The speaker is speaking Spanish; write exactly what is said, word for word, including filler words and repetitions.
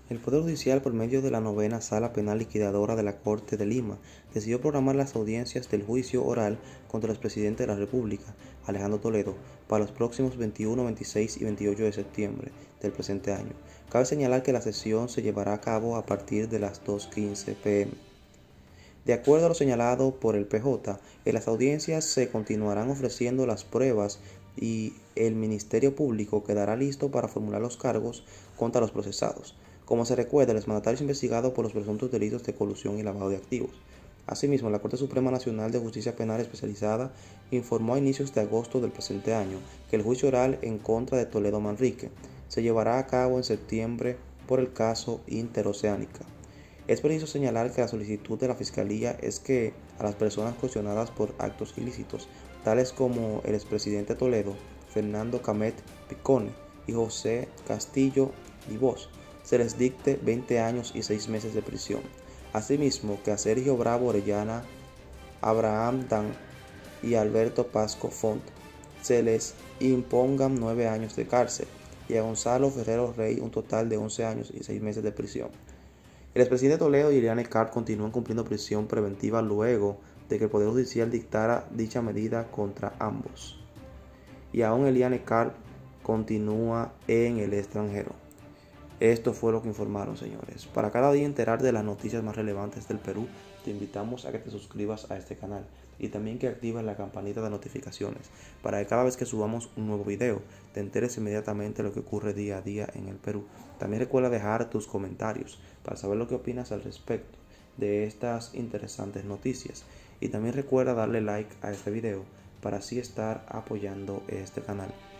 El Poder Judicial, por medio de la Novena Sala Penal Liquidadora de la Corte de Lima, decidió programar las audiencias del juicio oral contra el expresidente de la República, Alejandro Toledo, para los próximos veintiuno, veintiséis y veintiocho de septiembre del presente año. Cabe señalar que la sesión se llevará a cabo a partir de las dos quince p m De acuerdo a lo señalado por el P J, en las audiencias se continuarán ofreciendo las pruebas y el Ministerio Público quedará listo para formular los cargos contra los procesados. Como se recuerda, el exmandatario es investigado por los presuntos delitos de colusión y lavado de activos. Asimismo, la Corte Suprema Nacional de Justicia Penal Especializada informó a inicios de agosto del presente año que el juicio oral en contra de Toledo Manrique se llevará a cabo en septiembre por el caso Interoceánica. Es preciso señalar que la solicitud de la Fiscalía es que a las personas cuestionadas por actos ilícitos, tales como el expresidente Toledo, Fernando Camet Picone y José Castillo Ibós, se les dicte veinte años y seis meses de prisión. Asimismo, que a Sergio Bravo Orellana, Abraham Dan y Alberto Pasco Font se les impongan nueve años de cárcel y a Gonzalo Ferrero Rey un total de once años y seis meses de prisión. El expresidente Toledo y Eliane Carr continúan cumpliendo prisión preventiva luego de que el Poder Judicial dictara dicha medida contra ambos. Y aún Eliane Carr continúa en el extranjero. Esto fue lo que informaron, señores. Para cada día enterar de las noticias más relevantes del Perú, te invitamos a que te suscribas a este canal y también que actives la campanita de notificaciones para que cada vez que subamos un nuevo video te enteres inmediatamente de lo que ocurre día a día en el Perú. También recuerda dejar tus comentarios para saber lo que opinas al respecto de estas interesantes noticias y también recuerda darle like a este video para así estar apoyando este canal.